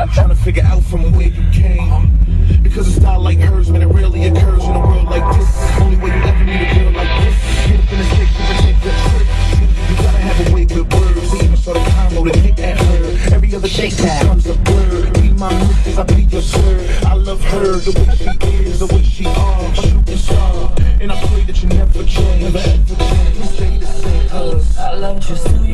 trying to figure out from where you came. Because a style like hers, man, it rarely occurs in a world like this. Only way you ever meet a girl like this. Get up in the stick, protect the trick. You gotta have a way with words. Even sort of combo to hit at her. Every other day becomes a blur. Be my missus, I be your sir. I love her, the way she is, the way she are. A shooting star. And I pray that you never change. Never ever change. Stay the same. I love you.